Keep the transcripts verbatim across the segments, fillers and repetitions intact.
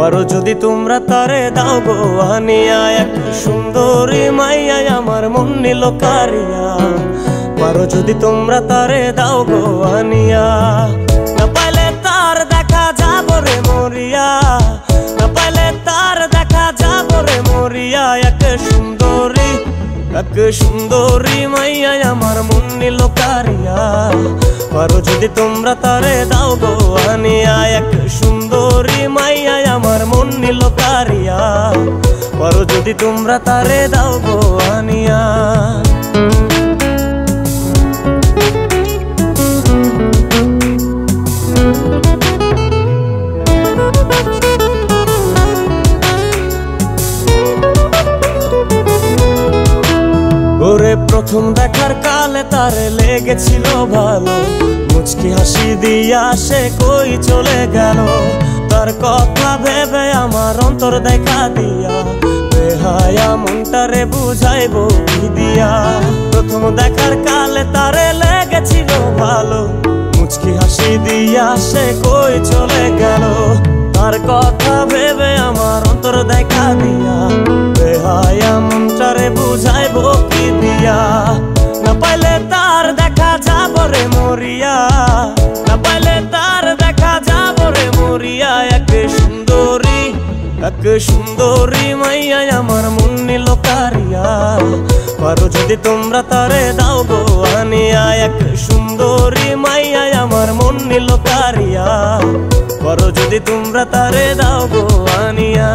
পারো যদি তোমরা তারে দাও গো আনিয়া, এক সুন্দরী মাইয়া আমার মন নিল কারিয়া। পারো যদি তোমরা তারে দাও গো আনিয়া, না পাইলে তার দেখা যাব রে মরিয়া, না পাইলে তার দেখা যাব রে মরিয়া। এক সুন্দরী এক সুন্দরী মাইয়া আমার মন নিল কারিয়া। পারো যদি তোমরা তারে দাও গো আনিয়া, এক সুন্দরী মাইয়া আমার মন নিল কারিয়া। পারো যদি তোমরা তারে দাও গো আনিয়া। ওরে প্রথম দেখার কালে তারে লেগেছিল ভালো, মুচকি হাসি দিয়া সে কই চলে গেল। তার কথা ভেবে আমার অন্তর দেখা দিয়া, বেহায়া মনটারে বুঝাইবো কি দিয়া। প্রথম দেখার কালে তারে লেগেছিল ভালো, মুচকি হাসি দিয়া সে কই চলে গেল। তার কথা ভেবে আমার অন্তর দেখা দিয়া, বেহায়া মনটারে বুঝাইবো কি দিয়া। না পাইলে তার দেখা যাব রে মরিয়া, না পাইলে তার দেখা যাব রে মরিয়া। এক সুন্দরী এক সুন্দরী মাইয়া আমার মন নিল কারিয়া। পারো যদি তোমরা তারে দাও গো আনিয়া, এক সুন্দরী মাইয়া আমার মন নিল কারিয়া। পারো যদি তোমরা তারে দাও গো আনিয়া।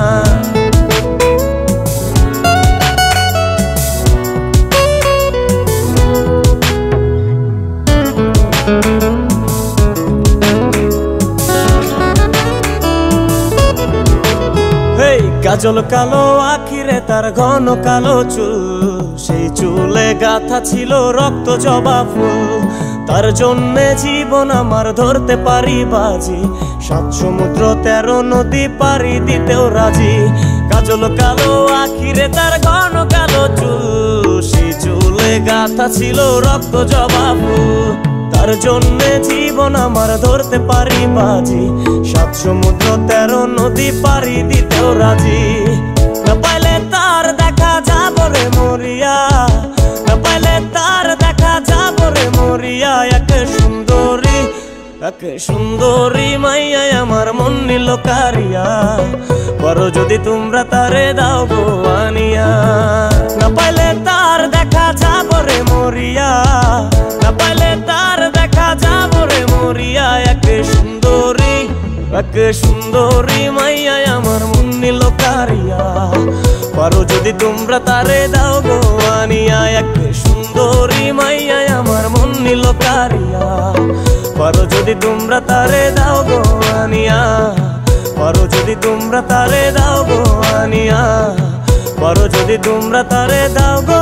কাজল কালো আখিরে তার ঘন কালো চুল, সেই চুলে গাথা ছিল রক্ত জবা ফুল। তার জন্যে জীবন আমার ধরতে পারি বাজি, সাত সমুদ্র তেরো নদী পারি দিতেও রাজি। কাজল কালো আখিরে তার ঘন কালো চুল, সেই চুলে গাথা ছিল রক্ত জবা ফুল। তার জন্যে জীবন আমার ধরতে পারি বাজি, সাত সমুদ্র তেরো নদী পারি দিতেও রাজি। না পাইলে তার দেখা যাব রে মরিয়া, না পাইলে তার দেখা যাব রে মরিয়া। এক সুন্দরী এক সুন্দরী মাইয়া আমার মন নিল কারিয়া। পারো যদি তোমরা তারে দাও গো আনিয়া, না পাইলে তার দেখা যাব রে মরিয়া, না পাইলে তার দেখা যাব রে মরিয়া। এক সুন্দরী এক সুন্দরী মাইয়া আমার মন নিল কারিয়া। পারো যদি তোমরা তারে দাও গো আনিয়া, এক সুন্দরী মাইয়া আমার মন নিল কারিয়া। পারো যদি তোমরা তারে দাও গো আনিয়া, পারো যদি তোমরা তারে দাও গো আনিয়া। পারো যদি তোমরা তারে দাও গো